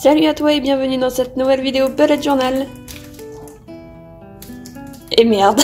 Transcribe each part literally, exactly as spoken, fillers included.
Salut à toi et bienvenue dans cette nouvelle vidéo Bullet Journal. Et merde.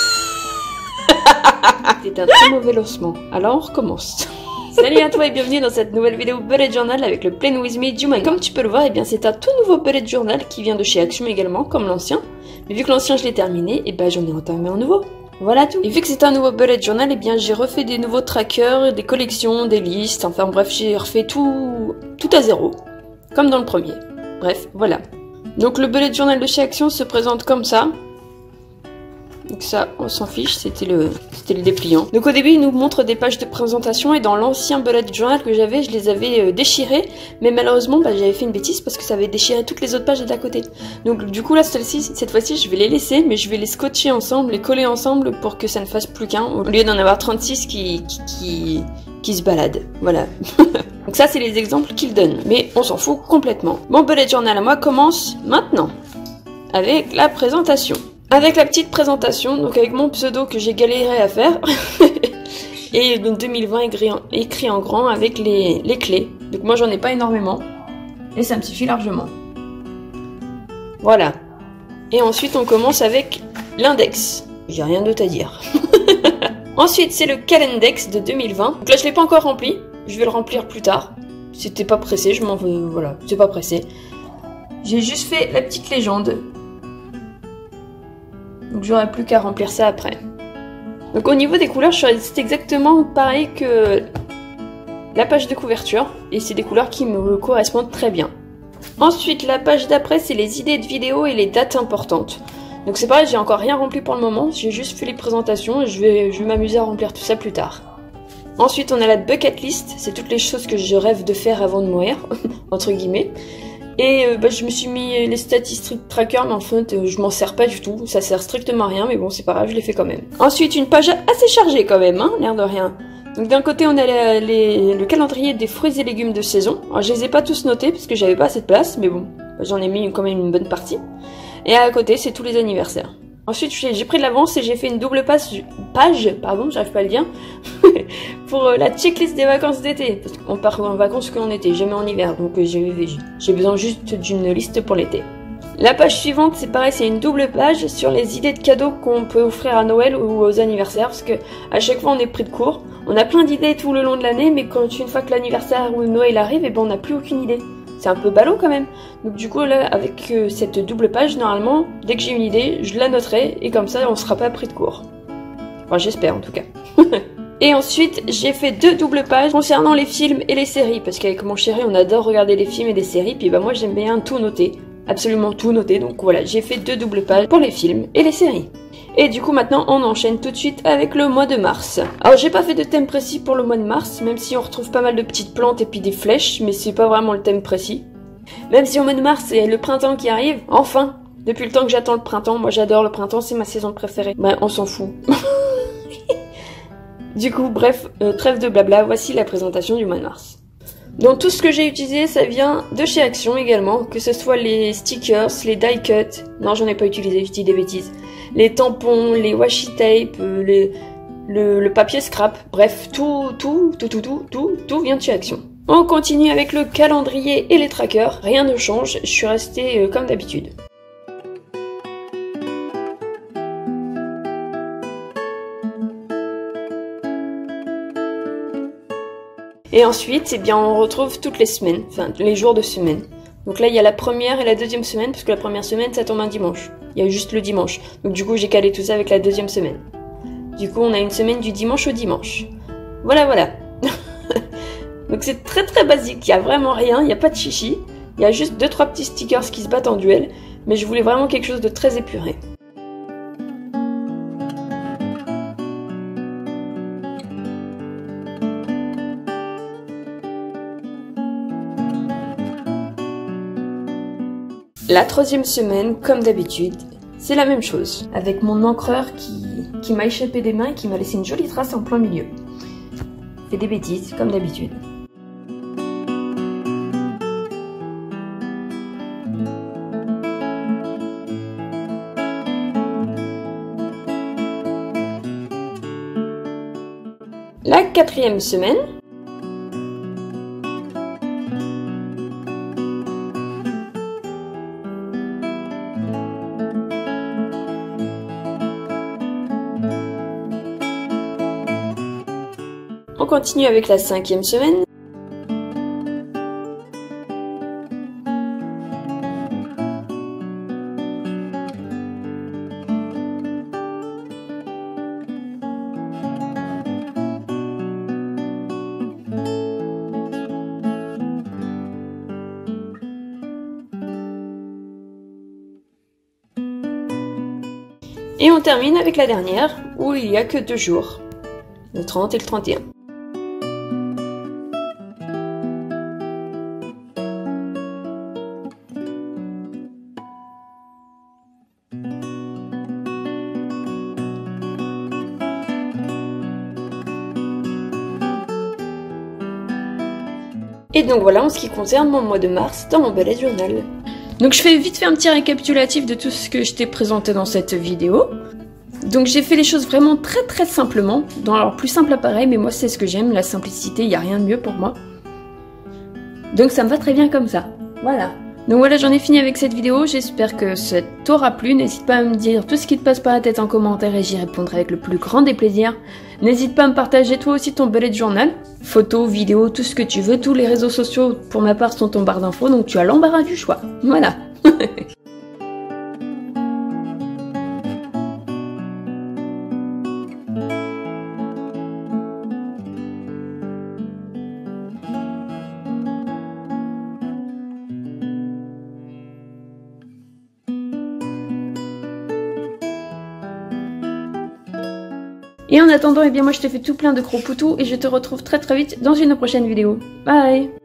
C'est un très mauvais lancement, alors on recommence. Salut à toi et bienvenue dans cette nouvelle vidéo Bullet Journal avec le Play With Me du manga. Comme tu peux le voir, eh bien c'est un tout nouveau Bullet Journal qui vient de chez Action également, comme l'ancien. Mais vu que l'ancien je l'ai terminé, et ben j'en ai entamé un nouveau. Voilà tout. Et vu que c'est un nouveau Bullet Journal, eh bien j'ai refait des nouveaux trackers, des collections, des listes, enfin bref, j'ai refait tout, tout à zéro. Comme dans le premier. Bref, voilà. Donc le Bullet Journal de chez Action se présente comme ça. Donc ça, on s'en fiche, c'était le, c'était le dépliant. Donc au début, il nous montre des pages de présentation et dans l'ancien Bullet Journal que j'avais, je les avais euh, déchirées. Mais malheureusement, bah, j'avais fait une bêtise parce que ça avait déchiré toutes les autres pages d'à côté. Donc du coup là, celle-ci, cette fois-ci, je vais les laisser, mais je vais les scotcher ensemble, les coller ensemble pour que ça ne fasse plus qu'un, au lieu d'en avoir trente-six qui, qui, qui, qui se baladent. Voilà. Donc ça, c'est les exemples qu'il donne. Mais on s'en fout complètement. Mon Bullet Journal à moi commence maintenant. Avec la présentation. Avec la petite présentation, donc avec mon pseudo que j'ai galéré à faire. Et donc deux mille vingt écrit en, écrit en grand avec les, les clés. Donc moi j'en ai pas énormément. Et ça me suffit largement. Voilà. Et ensuite on commence avec l'index. J'ai rien d'autre à dire. Ensuite c'est le calendex de deux mille vingt. Donc là je l'ai pas encore rempli. Je vais le remplir plus tard. C'était pas pressé, je m'en veux. Voilà, c'est pas pressé. J'ai juste fait la petite légende. Donc j'aurai plus qu'à remplir ça après. Donc au niveau des couleurs, c'est exactement pareil que la page de couverture. Et c'est des couleurs qui me correspondent très bien. Ensuite, la page d'après, c'est les idées de vidéos et les dates importantes. Donc c'est pareil, j'ai encore rien rempli pour le moment. J'ai juste fait les présentations et je vais, je vais m'amuser à remplir tout ça plus tard. Ensuite, on a la bucket list. C'est toutes les choses que je rêve de faire avant de mourir, entre guillemets. Et euh, bah, je me suis mis les statistiques tracker, mais en fait, euh, je m'en sers pas du tout. Ça sert strictement à rien, mais bon, c'est pas grave, je l'ai fait quand même. Ensuite, une page assez chargée quand même, hein, l'air de rien. Donc d'un côté, on a les, les, le calendrier des fruits et légumes de saison. Alors, je les ai pas tous notés, parce que j'avais pas assez de place, mais bon, bah, j'en ai mis quand même une bonne partie. Et à côté, c'est tous les anniversaires. Ensuite, j'ai pris de l'avance et j'ai fait une double page, page pardon, j'arrive pas à le dire, pour euh, la checklist des vacances d'été. Parce qu'on part en vacances qu'en été, jamais en hiver, donc euh, j'ai besoin juste d'une liste pour l'été. La page suivante, c'est pareil, c'est une double page sur les idées de cadeaux qu'on peut offrir à Noël ou aux anniversaires, parce que à chaque fois on est pris de court. On a plein d'idées tout le long de l'année, mais quand une fois que l'anniversaire ou Noël arrive, et ben on n'a plus aucune idée. C'est un peu ballot quand même. Donc du coup là avec euh, cette double page, normalement, dès que j'ai une idée, je la noterai et comme ça on sera pas pris de court. Enfin j'espère en tout cas. Et ensuite j'ai fait deux doubles pages concernant les films et les séries. Parce qu'avec mon chéri on adore regarder les films et des séries. Puis bah moi j'aime bien tout noter. Absolument tout noter. Donc voilà, j'ai fait deux doubles pages pour les films et les séries. Et du coup maintenant on enchaîne tout de suite avec le mois de mars. Alors j'ai pas fait de thème précis pour le mois de mars, même si on retrouve pas mal de petites plantes et puis des flèches, mais c'est pas vraiment le thème précis. Même si au mois de mars c'est le printemps qui arrive, enfin, depuis le temps que j'attends le printemps, moi j'adore le printemps, c'est ma saison préférée. Ben on s'en fout. Du coup bref, euh, trêve de blabla, voici la présentation du mois de mars. Donc tout ce que j'ai utilisé, ça vient de chez Action également, que ce soit les stickers, les die cut, non j'en ai pas utilisé, je dis des bêtises, les tampons, les washi tape, les, le, le papier scrap, bref, tout, tout, tout, tout, tout, tout, tout vient de chez Action. On continue avec le calendrier et les trackers, rien ne change, je suis restée euh, comme d'habitude. Et ensuite, eh bien, on retrouve toutes les semaines, enfin les jours de semaine. Donc là, il y a la première et la deuxième semaine, parce que la première semaine, ça tombe un dimanche. Il y a juste le dimanche. Donc du coup, j'ai calé tout ça avec la deuxième semaine. Du coup, on a une semaine du dimanche au dimanche. Voilà, voilà. Donc c'est très très basique, il n'y a vraiment rien, il n'y a pas de chichi. Il y a juste deux trois petits stickers qui se battent en duel. Mais je voulais vraiment quelque chose de très épuré. La troisième semaine, comme d'habitude, c'est la même chose, avec mon encreur qui, qui m'a échappé des mains et qui m'a laissé une jolie trace en plein milieu. Fait des bêtises, comme d'habitude. La quatrième semaine, continue avec la cinquième semaine. Et on termine avec la dernière, où il n'y a que deux jours, le trente et le trente et un. Et donc voilà en ce qui concerne mon mois de mars dans mon bullet journal. Donc je fais vite fait un petit récapitulatif de tout ce que je t'ai présenté dans cette vidéo. Donc j'ai fait les choses vraiment très très simplement, dans leur plus simple appareil, mais moi c'est ce que j'aime, la simplicité, il n'y a rien de mieux pour moi. Donc ça me va très bien comme ça, voilà. Donc voilà, j'en ai fini avec cette vidéo, j'espère que ça t'aura plu, n'hésite pas à me dire tout ce qui te passe par la tête en commentaire et j'y répondrai avec le plus grand des plaisirs. N'hésite pas à me partager toi aussi ton bullet journal, photos, vidéos, tout ce que tu veux, tous les réseaux sociaux pour ma part sont en barre d'infos, donc tu as l'embarras du choix, voilà. Et en attendant, eh bien moi je te fais tout plein de gros poutous et je te retrouve très très vite dans une prochaine vidéo. Bye!